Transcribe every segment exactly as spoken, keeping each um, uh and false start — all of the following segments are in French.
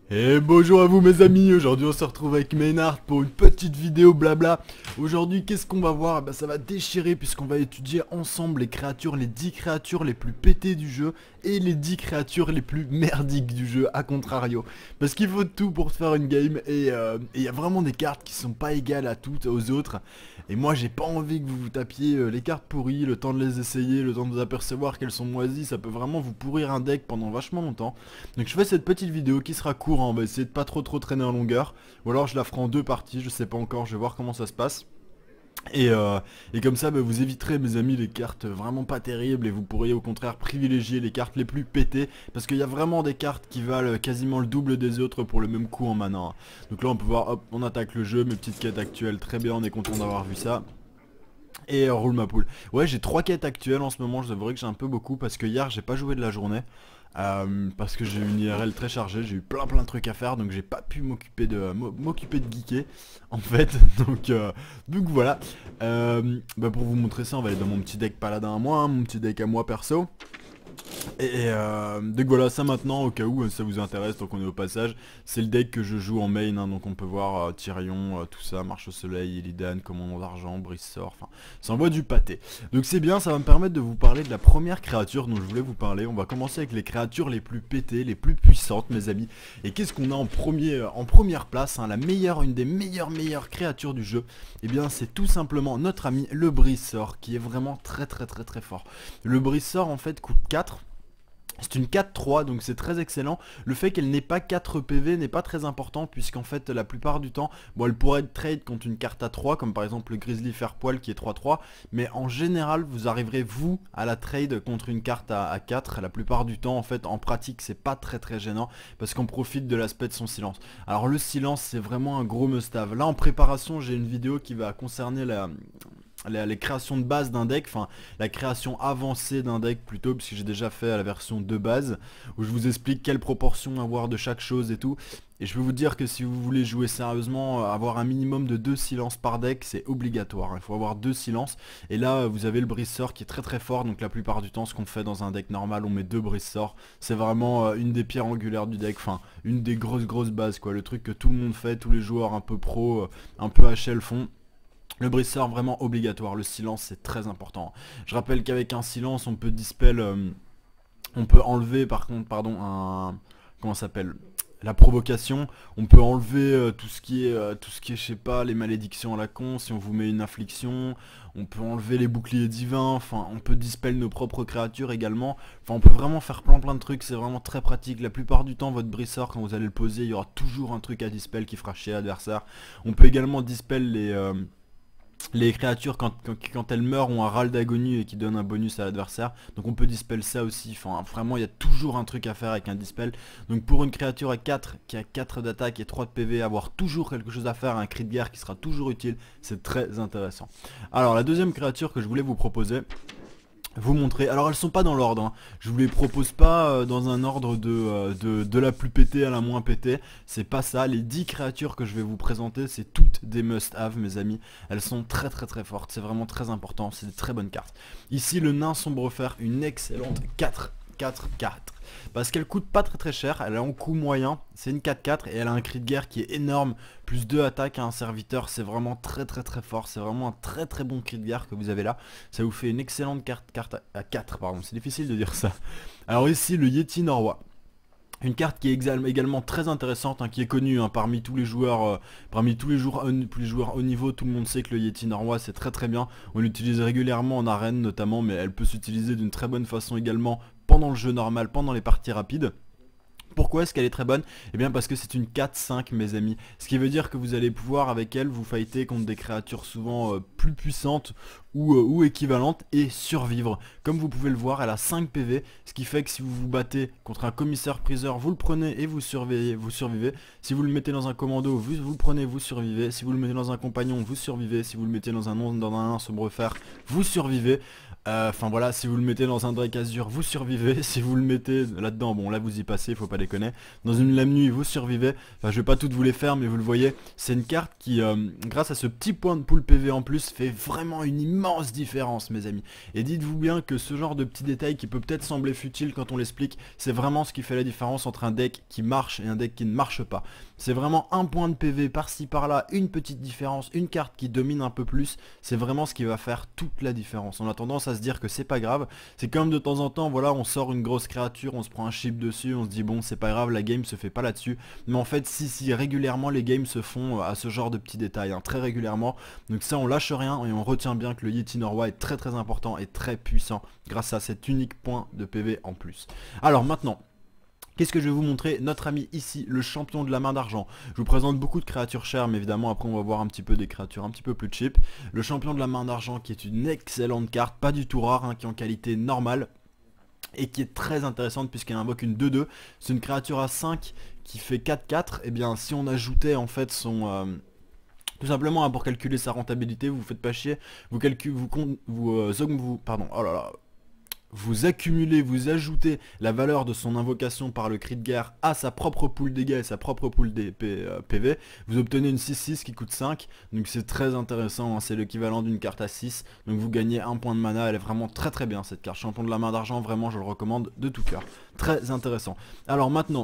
Et bonjour à vous mes amis, aujourd'hui on se retrouve avec Maynard pour une petite vidéo blabla. Aujourd'hui qu'est-ce qu'on va voir? Bah, ça va déchirer puisqu'on va étudier ensemble les créatures, les dix créatures les plus pétées du jeu et les dix créatures les plus merdiques du jeu à contrario. Parce qu'il faut tout pour faire une game et il euh, y a vraiment des cartes qui sont pas égales à toutes aux autres. Et moi j'ai pas envie que vous vous tapiez euh, les cartes pourries, le temps de les essayer, le temps de vous apercevoir qu'elles sont moisies, ça peut vraiment vous pourrir un deck pendant vachement longtemps. Donc je fais cette petite vidéo qui sera courte, hein, on va essayer de pas trop trop traîner en longueur. Ou alors je la ferai en deux parties, je sais pas encore, je vais voir comment ça se passe. Et, euh, et comme ça bah, vous éviterez mes amis les cartes vraiment pas terribles et vous pourriez au contraire privilégier les cartes les plus pétées. Parce qu'il y a vraiment des cartes qui valent quasiment le double des autres pour le même coup en mana, hein. Donc là on peut voir, hop, on attaque le jeu, mes petites quêtes actuelles, très bien, on est content d'avoir vu ça. Et euh, roule ma poule. Ouais, j'ai trois quêtes actuelles en ce moment, je devrais que j'ai un peu beaucoup parce que hier j'ai pas joué de la journée. Euh, parce que j'ai une I R L très chargée, j'ai eu plein plein de trucs à faire, donc j'ai pas pu m'occuper de m'occuper de geeker en fait. Donc, euh, donc voilà. Euh, bah pour vous montrer ça, on va aller dans mon petit deck paladin à moi, hein, mon petit deck à moi perso. Et euh, donc voilà, ça maintenant au cas où ça vous intéresse, donc on est au passage, c'est le deck que je joue en main, hein, donc on peut voir euh, Tyrion, euh, tout ça, Marche au Soleil, Illidan, Commandant d'Argent, Brise-Sort, enfin ça envoie du pâté. Donc c'est bien, ça va me permettre de vous parler de la première créature dont je voulais vous parler. On va commencer avec les créatures les plus pétées, les plus puissantes mes amis. Et qu'est-ce qu'on a en, premier, euh, en première place, hein, la meilleure, une des meilleures meilleures créatures du jeu? Et bien c'est tout simplement notre ami le Brise-Sort, qui est vraiment très très très très fort. Le Brise-Sort en fait coûte quatre. C'est une quatre trois, donc c'est très excellent. Le fait qu'elle n'ait pas quatre P V n'est pas très important, puisqu'en fait la plupart du temps, bon, elle pourrait être trade contre une carte à trois, comme par exemple le Grizzly Fairpoil qui est trois trois, mais en général vous arriverez vous à la trade contre une carte à, à quatre. La plupart du temps en fait en pratique c'est pas très très gênant, parce qu'on profite de l'aspect de son silence. Alors le silence c'est vraiment un gros must-have. Là en préparation j'ai une vidéo qui va concerner la... Les, les créations de base d'un deck, enfin la création avancée d'un deck plutôt, puisque j'ai déjà fait à la version de base, où je vous explique quelle proportion avoir de chaque chose et tout. Et je peux vous dire que si vous voulez jouer sérieusement, avoir un minimum de deux silences par deck, c'est obligatoire. Il faut avoir deux silences. Et là, vous avez le brise-sort qui est très très fort. Donc la plupart du temps, ce qu'on fait dans un deck normal, on met deux brise-sorts. C'est vraiment euh, une des pierres angulaires du deck. Enfin, une des grosses grosses bases, quoi. Le truc que tout le monde fait, tous les joueurs un peu pro, euh, un peu H L font. Le brise-sort vraiment obligatoire, le silence c'est très important. Je rappelle qu'avec un silence on peut dispel, euh, on peut enlever par contre, pardon, un... comment ça s'appelle, la provocation, on peut enlever euh, tout ce qui est, euh, tout ce qui est, je sais pas, les malédictions à la con, si on vous met une affliction, on peut enlever les boucliers divins, enfin on peut dispel nos propres créatures également, enfin on peut vraiment faire plein plein de trucs, c'est vraiment très pratique. La plupart du temps votre brise-sort quand vous allez le poser, il y aura toujours un truc à dispel qui fera chier l'adversaire. On peut également dispel les... Euh, Les créatures quand, quand, quand elles meurent ont un râle d'agonie et qui donne un bonus à l'adversaire. Donc on peut dispel ça aussi. Enfin vraiment il y a toujours un truc à faire avec un dispel. Donc pour une créature à quatre qui a quatre d'attaque et trois de P V, avoir toujours quelque chose à faire, un cri de guerre qui sera toujours utile, c'est très intéressant. Alors la deuxième créature que je voulais vous proposer, vous montrer, alors elles sont pas dans l'ordre, hein. Je vous les propose pas euh, dans un ordre de, euh, de, de la plus pétée à la moins pétée, c'est pas ça. Les dix créatures que je vais vous présenter c'est toutes des must-have mes amis, elles sont très très très fortes, c'est vraiment très important, c'est des très bonnes cartes. Ici le nain sombrefer, une excellente quatre quatre quatre, parce qu'elle coûte pas très très cher, elle est en coût moyen, c'est une quatre quatre et elle a un cri de guerre qui est énorme, plus deux attaques à un serviteur, c'est vraiment très très très fort, c'est vraiment un très très bon cri de guerre que vous avez là, ça vous fait une excellente carte, carte à quatre, pardon, c'est difficile de dire ça. Alors ici le Yeti Norrois. Une carte qui est également très intéressante, hein, qui est connue hein, parmi tous les joueurs, euh, parmi tous les joueurs, euh, tous les joueurs haut niveau, tout le monde sait que le Yeti Norrois c'est très très bien. On l'utilise régulièrement en arène notamment, mais elle peut s'utiliser d'une très bonne façon également pendant le jeu normal, pendant les parties rapides. Pourquoi est-ce qu'elle est très bonne? Eh bien parce que c'est une quatre cinq mes amis. Ce qui veut dire que vous allez pouvoir avec elle vous fighter contre des créatures souvent euh, plus puissantes ou, euh, ou équivalentes et survivre. Comme vous pouvez le voir, elle a cinq P V, ce qui fait que si vous vous battez contre un commissaire-priseur, vous le prenez et vous surveillez, vous survivez. Si vous le mettez dans un commando, vous, vous le prenez, vous survivez. Si vous le mettez dans un compagnon, vous survivez. Si vous le mettez dans un nom, dans un sombrefer, vous survivez. Enfin euh, voilà, si vous le mettez dans un Drake Azur, vous survivez. Si vous le mettez là-dedans, bon là vous y passez, faut pas déconner. Dans une lame nuit, vous survivez. Enfin je vais pas toutes vous les faire, mais vous le voyez, c'est une carte qui, euh, grâce à ce petit point de pool P V en plus, fait vraiment une immense différence mes amis. Et dites-vous bien que ce genre de petits détails qui peut peut-être sembler futile quand on l'explique, c'est vraiment ce qui fait la différence entre un deck qui marche et un deck qui ne marche pas. C'est vraiment un point de P V par-ci par-là, une petite différence, une carte qui domine un peu plus, c'est vraiment ce qui va faire toute la différence. On a tendance à se dire que c'est pas grave, c'est comme de temps en temps, voilà, on sort une grosse créature, on se prend un chip dessus, on se dit bon c'est pas grave, la game se fait pas là-dessus, mais en fait si si régulièrement les games se font à ce genre de petits détails, hein, très régulièrement, donc ça on lâche rien et on retient bien que le Yeti Norrois est très très important et très puissant grâce à cet unique point de P V en plus. Alors maintenant, qu'est-ce que je vais vous montrer? Notre ami ici, le champion de la main d'argent. Je vous présente beaucoup de créatures chères, mais évidemment après on va voir un petit peu des créatures un petit peu plus cheap. Le champion de la main d'argent qui est une excellente carte, pas du tout rare, hein, qui est en qualité normale. Et qui est très intéressante puisqu'elle invoque une deux deux. C'est une créature à cinq qui fait quatre quatre. Et bien si on ajoutait en fait son... Euh, tout simplement hein, pour calculer sa rentabilité, vous faites pas chier. Vous calculez, vous, vous, vous, euh, vous pardon, oh là là. Vous accumulez, vous ajoutez la valeur de son invocation par le cri de guerre à sa propre pool dégâts et sa propre pool des P V, vous obtenez une six six qui coûte cinq, donc c'est très intéressant, hein, c'est l'équivalent d'une carte à six, donc vous gagnez un point de mana, elle est vraiment très très bien cette carte, champion de la main d'argent, vraiment je le recommande de tout cœur, très intéressant. Alors maintenant,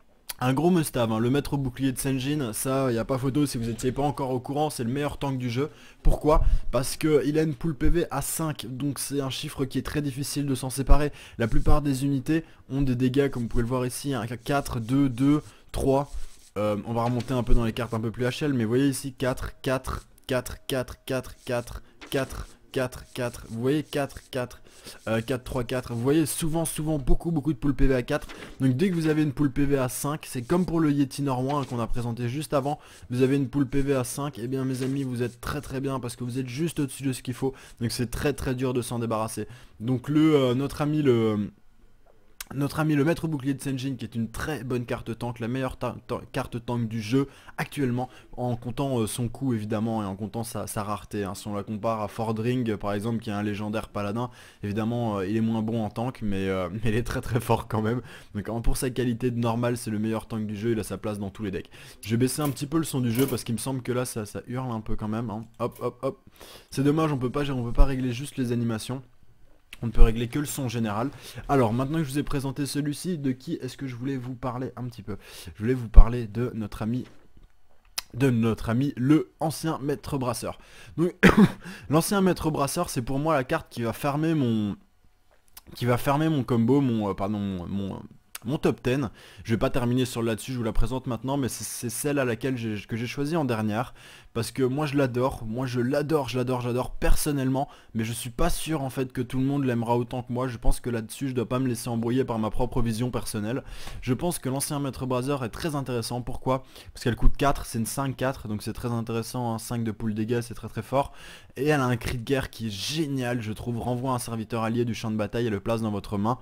un gros must-have, hein, le maître bouclier de Senjin, ça y a pas photo si vous n'étiez pas encore au courant, c'est le meilleur tank du jeu. Pourquoi? Parce qu'il a une pool P V à cinq, donc c'est un chiffre qui est très difficile de s'en séparer. La plupart des unités ont des dégâts comme vous pouvez le voir ici, hein, quatre, deux, deux, trois, euh, on va remonter un peu dans les cartes un peu plus H L, mais vous voyez ici quatre, quatre, quatre, quatre, quatre, quatre, quatre, quatre, quatre, vous voyez quatre, quatre, euh, quatre, trois, quatre, vous voyez souvent, souvent beaucoup, beaucoup de pool P V à quatre, donc dès que vous avez une pool P V à cinq, c'est comme pour le Yeti Norrois hein, qu'on a présenté juste avant, vous avez une pool P V à cinq, et bien mes amis, vous êtes très très bien parce que vous êtes juste au-dessus de ce qu'il faut, donc c'est très très dur de s'en débarrasser. Donc le, euh, notre ami le... Notre ami le maître bouclier de Senjin qui est une très bonne carte tank, la meilleure ta ta carte tank du jeu actuellement, en comptant euh, son coût évidemment et en comptant sa, sa rareté, hein. Si on la compare à Fordring par exemple qui est un légendaire paladin, évidemment euh, il est moins bon en tank mais, euh, mais il est très très fort quand même. Donc hein, pour sa qualité de normal c'est le meilleur tank du jeu, il a sa place dans tous les decks. Je vais baisser un petit peu le son du jeu parce qu'il me semble que là ça, ça hurle un peu quand même, hein. Hop hop hop. C'est dommage, on peut pas, on peut pas régler juste les animations. On ne peut régler que le son général. Alors maintenant que je vous ai présenté celui-ci, de qui est-ce que je voulais vous parler un petit peu? Je voulais vous parler de notre ami de notre ami le ancien maître brasseur. Donc l'ancien maître brasseur, c'est pour moi la carte qui va fermer mon qui va fermer mon combo, mon euh, pardon mon, mon Mon top dix, je vais pas terminer sur là-dessus, je vous la présente maintenant, mais c'est celle à laquelle j'ai que j'ai choisi en dernière, parce que moi je l'adore, moi je l'adore, je l'adore, j'adore personnellement, mais je suis pas sûr en fait que tout le monde l'aimera autant que moi. Je pense que là-dessus je dois pas me laisser embrouiller par ma propre vision personnelle. Je pense que l'ancien maître brasseur est très intéressant, pourquoi? Parce qu'elle coûte quatre, c'est une cinq quatre, donc c'est très intéressant, hein. cinq de pool dégâts, c'est très très fort, et elle a un cri de guerre qui est génial, je trouve, renvoie un serviteur allié du champ de bataille et le place dans votre main.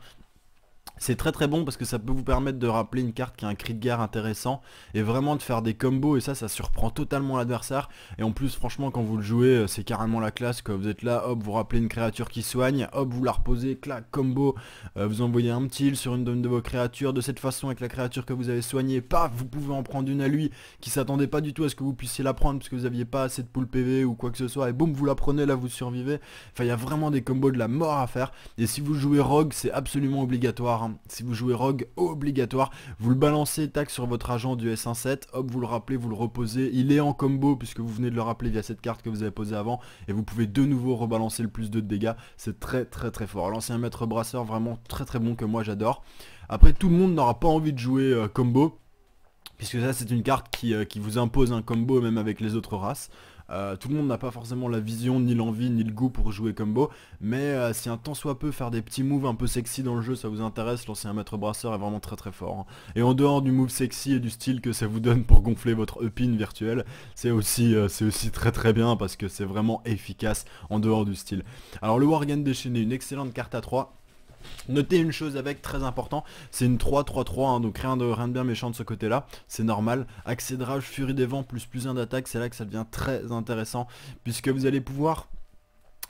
C'est très très bon parce que ça peut vous permettre de rappeler une carte qui a un cri de guerre intéressant et vraiment de faire des combos, et ça ça surprend totalement l'adversaire. Et en plus franchement quand vous le jouez c'est carrément la classe quoi. Vous êtes là, hop vous rappelez une créature qui soigne, hop vous la reposez, clac, combo, euh, vous envoyez un petit heal sur une de vos créatures, de cette façon avec la créature que vous avez soignée, paf vous pouvez en prendre une à lui qui s'attendait pas du tout à ce que vous puissiez la prendre parce que vous aviez pas assez de pool P V ou quoi que ce soit, et boum vous la prenez, là vous survivez. Enfin il y a vraiment des combos de la mort à faire, et si vous jouez rogue c'est absolument obligatoire, hein. Si vous jouez rogue, obligatoire, vous le balancez, tac, sur votre agent du S un sept, hop, vous le rappelez, vous le reposez, il est en combo puisque vous venez de le rappeler via cette carte que vous avez posée avant, et vous pouvez de nouveau rebalancer le plus deux de dégâts, c'est très très très fort. L'ancien maître brasseur, vraiment très très bon, que moi j'adore. Après tout le monde n'aura pas envie de jouer euh, combo, puisque ça c'est une carte qui, euh, qui vous impose un combo même avec les autres races. Euh, tout le monde n'a pas forcément la vision, ni l'envie, ni le goût pour jouer combo, mais euh, si un tant soit peu faire des petits moves un peu sexy dans le jeu ça vous intéresse, l'ancien maître brasseur est vraiment très très fort, hein. Et en dehors du move sexy et du style que ça vous donne pour gonfler votre upin virtuel, c'est aussi, euh, c'est aussi très très bien parce que c'est vraiment efficace en dehors du style. Alors le Worgen déchaîné, une excellente carte à trois. Notez une chose avec, très important, c'est une trois trois trois, hein, donc rien de, rien de bien méchant de ce côté là, c'est normal. Accès de rage, furie des vents, plus plus un d'attaque, c'est là que ça devient très intéressant, puisque vous allez pouvoir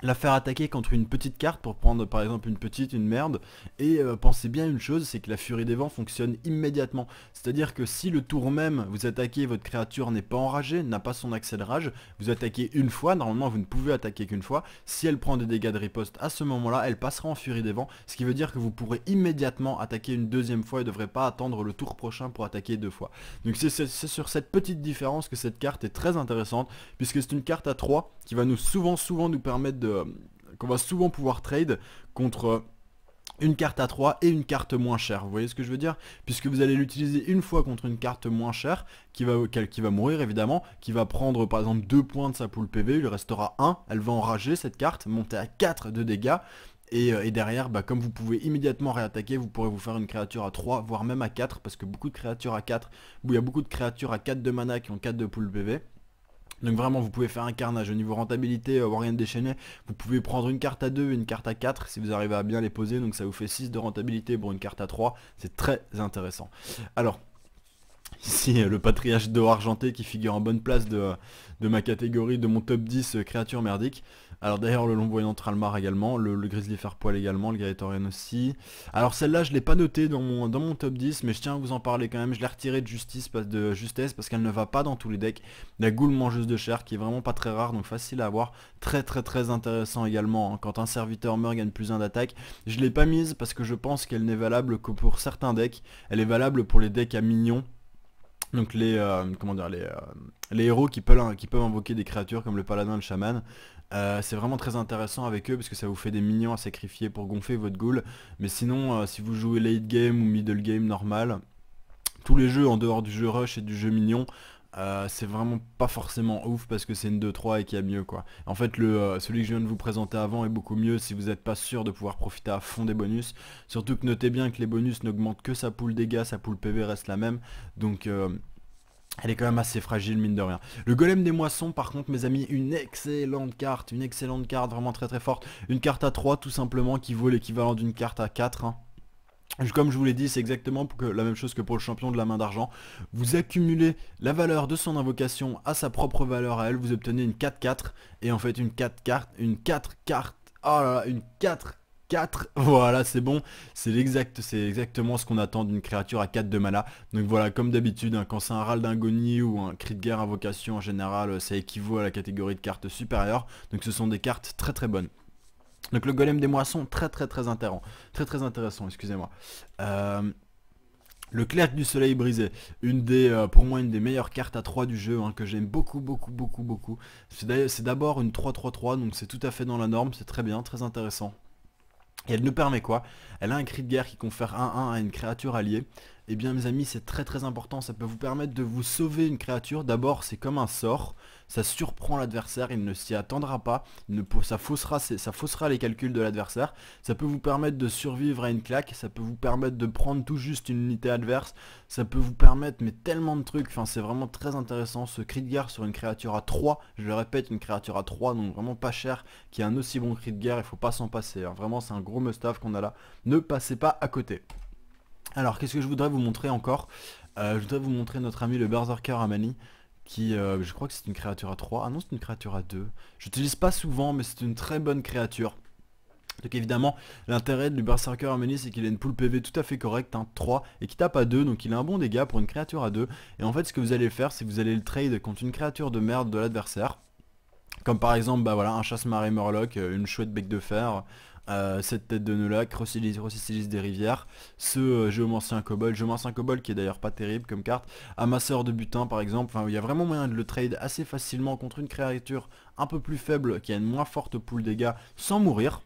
la faire attaquer contre une petite carte pour prendre par exemple une petite, une merde. Et euh, pensez bien une chose, c'est que la furie des vents fonctionne immédiatement. C'est à dire que si le tour même vous attaquez, votre créature n'est pas enragée, n'a pas son accès de rage, vous attaquez une fois, normalement vous ne pouvez attaquer qu'une fois. Si elle prend des dégâts de riposte à ce moment là, elle passera en furie des vents, ce qui veut dire que vous pourrez immédiatement attaquer une deuxième fois et ne devrez pas attendre le tour prochain pour attaquer deux fois. Donc c'est sur cette petite différence que cette carte est très intéressante, puisque c'est une carte à trois qui va nous souvent souvent nous permettre de qu'on va souvent pouvoir trade contre une carte à trois et une carte moins chère. Vous voyez ce que je veux dire? Puisque vous allez l'utiliser une fois contre une carte moins chère qui va, qui va mourir évidemment, qui va prendre par exemple deux points de sa pool P V, il lui restera un, elle va enrager cette carte, monter à quatre de dégâts. Et, euh, et derrière, bah, comme vous pouvez immédiatement réattaquer, vous pourrez vous faire une créature à trois, voire même à quatre, parce que beaucoup de créatures à quatre, il y a beaucoup de créatures à quatre de mana qui ont quatre de pool P V. Donc vraiment vous pouvez faire un carnage au niveau rentabilité, euh, Warrior déchaîné, vous pouvez prendre une carte à deux et une carte à quatre si vous arrivez à bien les poser, donc ça vous fait six de rentabilité pour une carte à trois, c'est très intéressant. Alors, ici le patriarche d'eau argenté qui figure en bonne place de, de ma catégorie, de mon top dix euh, créatures merdiques. Alors d'ailleurs le long-voyant Tralmar également, le, le grizzly Fairpoil également, le Gaetorian aussi. Alors celle-là je l'ai pas notée dans mon, dans mon top dix, mais je tiens à vous en parler quand même. Je l'ai retirée de, justice, de justesse parce qu'elle ne va pas dans tous les decks. La goule mangeuse de chair qui est vraiment pas très rare, donc facile à avoir. Très très très intéressant également, hein, quand un serviteur meurt gagne plus un d'attaque. Je l'ai pas mise parce que je pense qu'elle n'est valable que pour certains decks. Elle est valable pour les decks à minions. Donc les, euh, comment dire, les, euh, les héros qui peuvent, qui peuvent invoquer des créatures comme le paladin et le chaman. Euh, c'est vraiment très intéressant avec eux parce que ça vous fait des minions à sacrifier pour gonfler votre ghoul. Mais sinon, euh, si vous jouez late game ou middle game normal, tous les jeux en dehors du jeu rush et du jeu mignon, euh, c'est vraiment pas forcément ouf parce que c'est une deux trois et qu'il y a mieux quoi. En fait le, euh, celui que je viens de vous présenter avant est beaucoup mieux si vous n'êtes pas sûr de pouvoir profiter à fond des bonus. Surtout que notez bien que les bonus n'augmentent que sa pool dégâts, sa pool P V reste la même. Donc euh, elle est quand même assez fragile mine de rien. Le golem des moissons par contre mes amis, une excellente carte, une excellente carte, vraiment très très forte. Une carte à trois tout simplement qui vaut l'équivalent d'une carte à quatre hein. Comme je vous l'ai dit, c'est exactement pour que, la même chose que pour le champion de la main d'argent. Vous accumulez la valeur de son invocation à sa propre valeur à elle, vous obtenez une quatre quatre. Et en fait une quatre carte, une quatre carte, oh là là, une quatre quatre, voilà c'est bon, c'est l'exact, c'est exactement ce qu'on attend d'une créature à quatre de mana. Donc voilà, comme d'habitude, hein, quand c'est un râle d'ingonie ou un cri de guerre invocation en général, ça équivaut à la catégorie de cartes supérieures. Donc ce sont des cartes très très bonnes. Donc le golem des moissons, très très très intéressant, très très intéressant, excusez-moi. Euh, le clerc du soleil brisé, une des, euh, pour moi une des meilleures cartes à trois du jeu, hein, que j'aime beaucoup beaucoup beaucoup beaucoup. C'est d'abord une trois trois trois, donc c'est tout à fait dans la norme, c'est très bien, très intéressant. Et elle nous permet quoi? Elle a un cri de guerre qui confère un un à une créature alliée. Et bien mes amis, c'est très très important, ça peut vous permettre de vous sauver une créature. D'abord c'est comme un sort, ça surprend l'adversaire, il ne s'y attendra pas, il ne, ça, faussera, ça faussera les calculs de l'adversaire. Ça peut vous permettre de survivre à une claque, ça peut vous permettre de prendre tout juste une unité adverse, ça peut vous permettre mais tellement de trucs, enfin c'est vraiment très intéressant. Ce cri de guerre sur une créature à trois, je le répète, une créature à trois, donc vraiment pas cher, qui a un aussi bon cri de guerre, il faut pas s'en passer, hein. Vraiment c'est un gros must-have qu'on a là, ne passez pas à côté. Alors qu'est-ce que je voudrais vous montrer encore? euh, Je voudrais vous montrer notre ami le Berserker Amani, qui euh, je crois que c'est une créature à trois. Ah non, c'est une créature à deux. J'utilise pas souvent mais c'est une très bonne créature. Donc évidemment l'intérêt du Berserker Amani c'est qu'il a une pool P V tout à fait correcte, hein, trois, et qui tape à deux, donc il a un bon dégât pour une créature à deux. Et en fait ce que vous allez faire c'est que vous allez le trade contre une créature de merde de l'adversaire. Comme par exemple bah voilà, un chasse-marée Murloc, une chouette bec de fer, euh, cette tête de Nolak, Rossicilis des rivières, ce euh, géomancien kobold, géomancien kobold qui est d'ailleurs pas terrible comme carte, amasseur de butin par exemple. Enfin il y a vraiment moyen de le trade assez facilement contre une créature un peu plus faible qui a une moins forte pool dégâts sans mourir.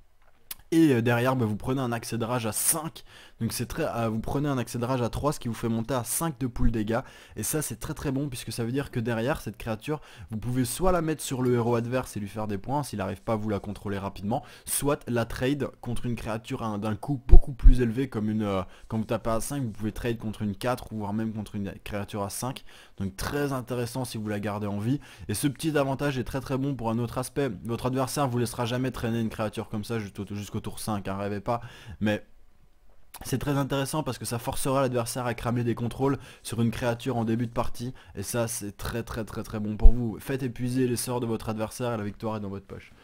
Et derrière bah, vous prenez un accès de rage à cinq, donc c'est très, euh, vous prenez un accès de rage à trois, ce qui vous fait monter à cinq de pool dégâts. Et ça c'est très très bon puisque ça veut dire que derrière cette créature vous pouvez soit la mettre sur le héros adverse et lui faire des points s'il n'arrive pas à vous la contrôler rapidement, soit la trade contre une créature d'un coût beaucoup plus élevé comme une, euh, quand vous tapez à cinq vous pouvez trade contre une quatre ou voire même contre une créature à cinq. Donc très intéressant si vous la gardez en vie. Et ce petit avantage est très très bon pour un autre aspect, votre adversaire vous laissera jamais traîner une créature comme ça jusqu'au tour cinq, hein, rêvez pas, mais c'est très intéressant parce que ça forcera l'adversaire à cramer des contrôles sur une créature en début de partie, et ça c'est très très très très bon pour vous. Faites épuiser les sorts de votre adversaire et la victoire est dans votre poche.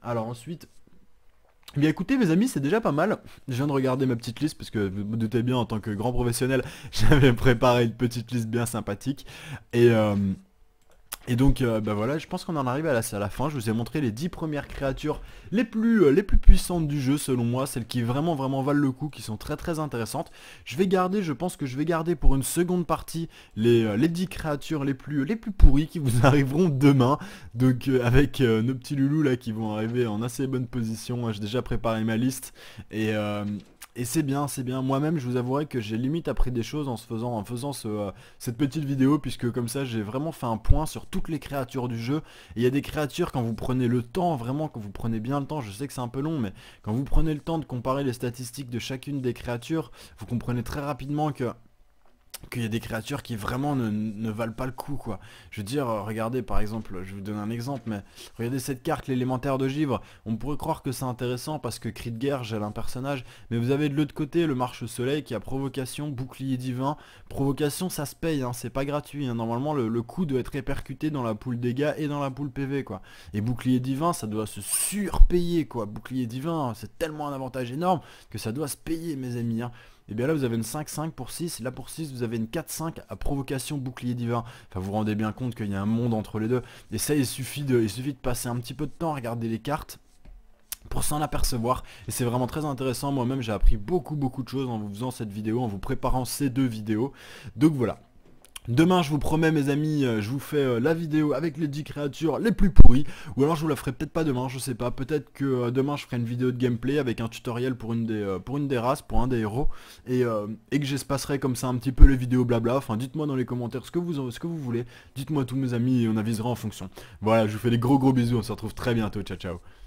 Alors ensuite... Eh bien écoutez mes amis, c'est déjà pas mal. Je viens de regarder ma petite liste parce que vous vous doutez bien en tant que grand professionnel, j'avais préparé une petite liste bien sympathique. Et, euh, et donc euh, bah voilà, je pense qu'on en arrive à la, à la fin. Je vous ai montré les dix premières créatures les plus, euh, les plus puissantes du jeu selon moi, celles qui vraiment vraiment valent le coup, qui sont très très intéressantes. Je vais garder, je pense que je vais garder pour une seconde partie les, euh, les dix créatures les plus, les plus pourries qui vous arriveront demain. Donc euh, avec euh, nos petits loulous là qui vont arriver en assez bonne position. J'ai déjà préparé ma liste et... euh, Et c'est bien, c'est bien. Moi-même, je vous avouerai que j'ai limite appris des choses en se faisant, en faisant ce, euh, cette petite vidéo, puisque comme ça, j'ai vraiment fait un point sur toutes les créatures du jeu. Et il y a des créatures, quand vous prenez le temps, vraiment, quand vous prenez bien le temps, je sais que c'est un peu long, mais quand vous prenez le temps de comparer les statistiques de chacune des créatures, vous comprenez très rapidement que... qu'il y a des créatures qui vraiment ne, ne valent pas le coup quoi. Je veux dire, euh, regardez par exemple, je vais vous donner un exemple, mais regardez cette carte, l'élémentaire de givre. On pourrait croire que c'est intéressant parce que cri de guerre gèle un personnage, mais vous avez de l'autre côté le marche-soleil qui a provocation, bouclier divin. Provocation ça se paye, hein, c'est pas gratuit, hein. Normalement le, le coût doit être répercuté dans la pool dégâts et dans la pool P V quoi. Et bouclier divin ça doit se surpayer quoi. Bouclier divin c'est tellement un avantage énorme que ça doit se payer mes amis, hein. Et bien là vous avez une cinq cinq pour six, là pour six vous avez une quatre cinq à provocation bouclier divin. Enfin vous vous rendez bien compte qu'il y a un monde entre les deux. Et ça il suffit de, il suffit de passer un petit peu de temps à regarder les cartes pour s'en apercevoir. Et c'est vraiment très intéressant, moi-même j'ai appris beaucoup beaucoup de choses en vous faisant cette vidéo, en vous préparant ces deux vidéos. Donc voilà. Demain je vous promets mes amis, euh, je vous fais euh, la vidéo avec les dix créatures les plus pourries. Ou alors je vous la ferai peut-être pas demain, je sais pas. Peut-être que euh, demain je ferai une vidéo de gameplay avec un tutoriel pour une des, euh, pour une des races, pour un des héros. Et, euh, et que j'espacerai comme ça un petit peu les vidéos blabla. Enfin dites-moi dans les commentaires ce que vous, ce que vous voulez. Dites-moi tous mes amis et on avisera en fonction. Voilà, je vous fais des gros gros bisous, on se retrouve très bientôt, ciao ciao.